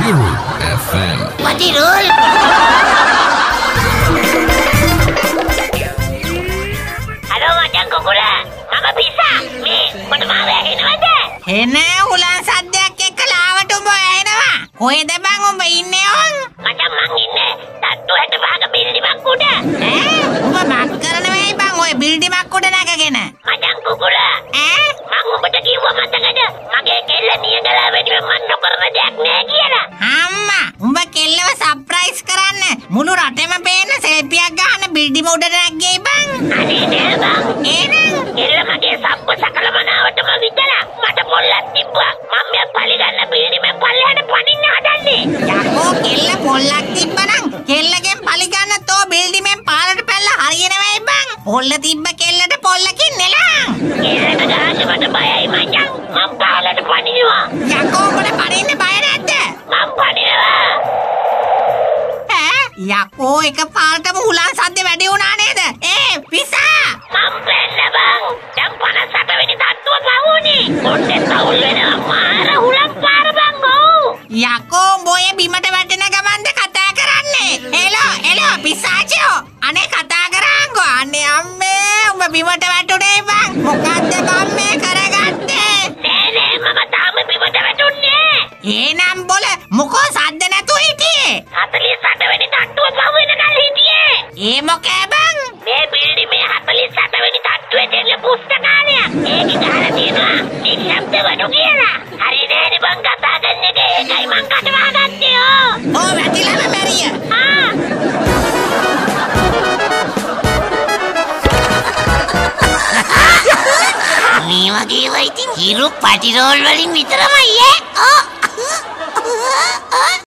Hiru Fm Patiroll. Halo macam kukula. Mama bisa. Me, mana mawe henawada? Hena ulan සද්දයක් එක්කලා ආවට උඹ ඇහෙනවා. කොහෙද බං උඹ ඉන්නේ ඔන්? Macam mang inne. Tattu 65ක බිල්ඩිමක් උඩ. උඹ මක් කරන වෙයි බං ඔය බිල්ඩිමක් උඩ නැගගෙන. Macam kukula. මං ඔබට කිව්වා මතකද? මගේ කෙල්ල නියදලා වැඩිව මන් නොකරන දෙයක් නෑ කියලා. අම්මා උඹ කෙල්ලව සර්ප්‍රයිස් කරන්න මුළු රටෙම පේන සෙල්ෆියක් ගන්න බිල්ඩිම උඩට නැග්ගෙයි බං. අනේ නෑ බං. එහෙනම් කෙල්ල මගේ සබ්බ සකල මනාවටම විදලා මට පොල්ලක් තිබ්බා. මම මෙයා පලිගන්න බිල්ඩිමේ පල්ලෙහාට පනින්න හදන්නේ. යකෝ කෙල්ල පොල්ලක් තිබ්බනම් කෙල්ලගෙන් පලි ගන්න තෝ බිල්ඩිමෙන් පාරට පැල්ලා හරියනවයි බං. පොල්ල තිබ්බ කෙල්ලට පොල්ලකින් නෙලා. කෙල්ලට ගහන්න මට බයයි මචං. මම පාලට පනිනවා. යකෝ උඹට පනින්න බය නැද්ද? මම පනිනවා. යකෝ එක පාරටම හුලන් සද්ද වැඩි වුණා නේද? පිසා මම බැන්න බං. දැන් 58 වෙනි තත්ත්ව පවුනේ. කොණ්ඩේ තවුල් වෙනවා මාර හුලක් පාර බං ඕ. යකෝ උඹ ඔය බිමට වැටෙන ගමන්ද කතා කරන්නේ? එලෝ පිසාචෝ අනේ කතා කරාංගෝ. අනේ අම්මේ උඹ බිමට වැටුනේ බං. මොකද්ද බං මේ කරගත්තේ? නෑ මම තාම බිමට වැටුන්නේ. එහෙනම් බොල මොකෝ සද්ද නැතුව හිටියේ? 48 වෙනි තත්ත්ව පව වෙනකල් හිටියේ. ඒ මොකෑ බං? මේ බිල්ඩිමේ 48 වෙනි තත්ත්වයේ තියෙන පුස්තකාලයක්. ඒකේ ගහලා තියෙනවා නිශ්ශබ්ද වඩු කියලා. හරි නෑනේ බං කතා කරන එක. ඒකයි මං කටවහගත්තේ ඕ. ඕ වැටිලාම මැරිය. මේ වගේ ඒවා ඉතින් හිරු පටිරෝල් වලින් විතරමයි ඈ.